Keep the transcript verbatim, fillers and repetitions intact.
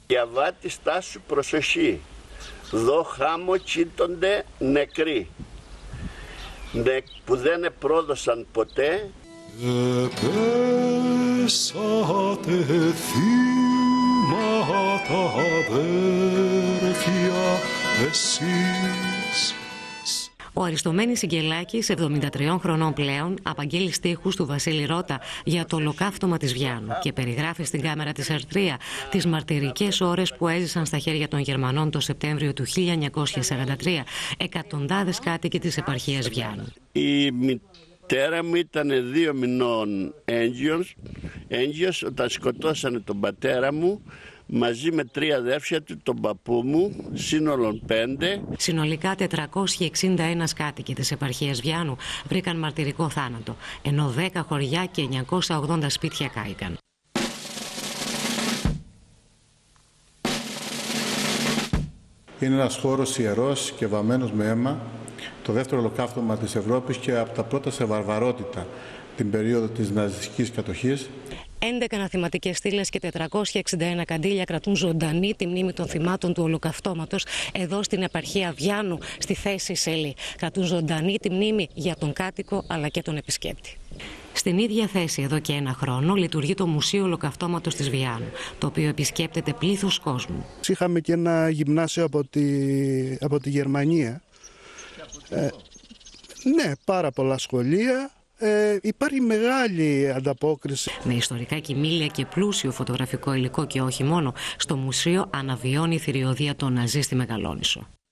Η αβάτη στάσου προσοχή, δω χάμω κοίτονται νεκροί, ναι, που δεν επρόδωσαν ποτέ. Επέσατε θύματα αδέρφια εσείς. Ο Αριστομένης Σικελάκης, εβδομήντα τριών χρονών πλέον, απαγγέλει στίχους του Βασίλη Ρώτα για το ολοκαύτωμα της Βιάνου και περιγράφει στην κάμερα της Ερτρία τις μαρτυρικές ώρες που έζησαν στα χέρια των Γερμανών το Σεπτέμβριο του χίλια εννιακόσια σαράντα τρία εκατοντάδες κάτοικοι της επαρχίας Βιάνου. Η μητέρα μου ήταν δύο μηνών έγκυος, έγκυος όταν σκοτώσανε τον πατέρα μου μαζί με τρία αδέρφια του, τον παππού μου, σύνολον πέντε. Συνολικά τετρακόσιοι εξήντα ένα κάτοικοι της επαρχίας Βιάνου βρήκαν μαρτυρικό θάνατο, ενώ δέκα χωριά και εννιακόσια ογδόντα σπίτια κάηκαν. Είναι ένας χώρος ιερός και βαμμένος με αίμα, το δεύτερο ολοκαύτωμα της Ευρώπης και από τα πρώτα σε βαρβαρότητα την περίοδο της ναζιστικής κατοχής. έντεκα αναθηματικές στήλες και τετρακόσια εξήντα ένα καντήλια κρατούν ζωντανή τη μνήμη των θυμάτων του ολοκαυτώματος εδώ στην επαρχία Βιάνου, στη θέση Σελή. Κρατούν ζωντανή τη μνήμη για τον κάτοικο αλλά και τον επισκέπτη. Στην ίδια θέση εδώ και ένα χρόνο λειτουργεί το Μουσείο Ολοκαυτώματος της Βιάνου, το οποίο επισκέπτεται πλήθος κόσμου. Είχαμε και ένα γυμνάσιο από τη, από τη Γερμανία. Ε, ναι, πάρα πολλά σχολεία. Ε, υπάρχει μεγάλη ανταπόκριση. Με ιστορικά κοιμήλια και πλούσιο φωτογραφικό υλικό και όχι μόνο, στο μουσείο αναβιώνει η θηριωδία των Ναζί στη Μεγαλόνισσο.